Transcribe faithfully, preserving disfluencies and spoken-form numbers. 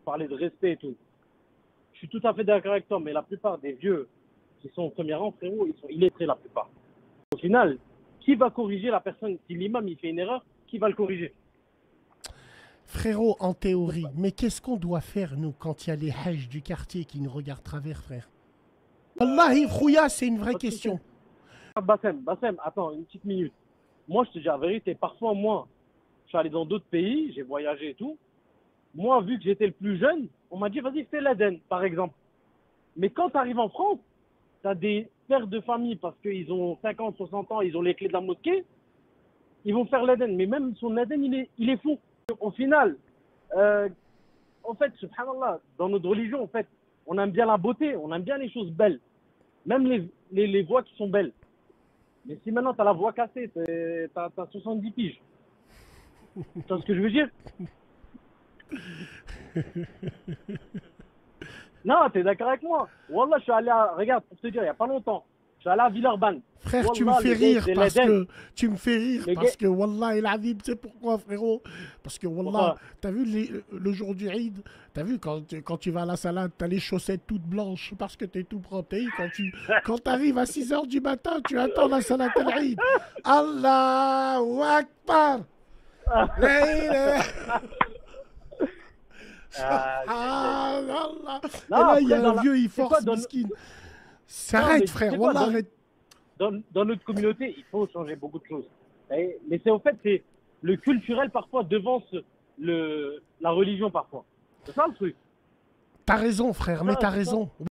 parlais de respect et tout. Je suis tout à fait d'accord avec toi, mais la plupart des vieux qui sont au premier rang, frérot, ils sont illettrés la plupart. Au final, qui va corriger la personne? Si l'imam il fait une erreur, qui va le corriger? Frérot, en théorie, mais qu'est-ce qu'on doit faire, nous, quand il y a les hajj du quartier qui nous regardent travers, frère? Wallahi, Khouya, c'est une vraie question. Bassem, Bassem, attends une petite minute. Moi, je te dis la vérité, parfois, moi, je suis allé dans d'autres pays, j'ai voyagé et tout. Moi, vu que j'étais le plus jeune, on m'a dit, vas-y, fais l'Aden, par exemple. Mais quand tu arrives en France, tu as des pères de famille, parce qu'ils ont cinquante, soixante ans, ils ont les clés de la mosquée, ils vont faire l'Aden. Mais même son Aden, il est, il est fou. Au final, euh, en fait, subhanallah, dans notre religion, en fait, on aime bien la beauté, on aime bien les choses belles. Même les, les, les voix qui sont belles. Mais si maintenant tu as la voix cassée, tu as, as soixante-dix piges. Tu vois ce que je veux dire? Non, tu es d'accord avec moi. Wallah, je suis allé à... Regarde, pour te dire, il n'y a pas longtemps, je suis allé à Villeurbanne. Frère, Wallah, tu me fais les rire gars, parce l'Aden. que tu me fais rire Les parce gars- que Wallah el Azim, tu sais pourquoi, frérot? Parce que Wallah, Pourquoi? t'as vu les- le jour du Eid, t'as vu quand, tu- quand tu vas à la salade, t'as les chaussettes toutes blanches parce que t'es tout propre. T'as vu, Quand tu quand t'arrives à six heures du matin, tu attends la salade el Eid. Allahu Akbar. La ilaha- Ah, Subhanallah. non, Et là, il y après, a dans un la... vieux, il c'est quoi, force, dans... miskin. Non, S'arrête, mais frère, c'est quoi, Wallah, dans... arrête. Dans, dans notre communauté, il faut changer beaucoup de choses. Et- mais c'est au fait, c'est le culturel parfois devance le, la religion parfois. C'est ça le truc. T'as raison, frère, C'est mais ça, t'as c'est ça. raison.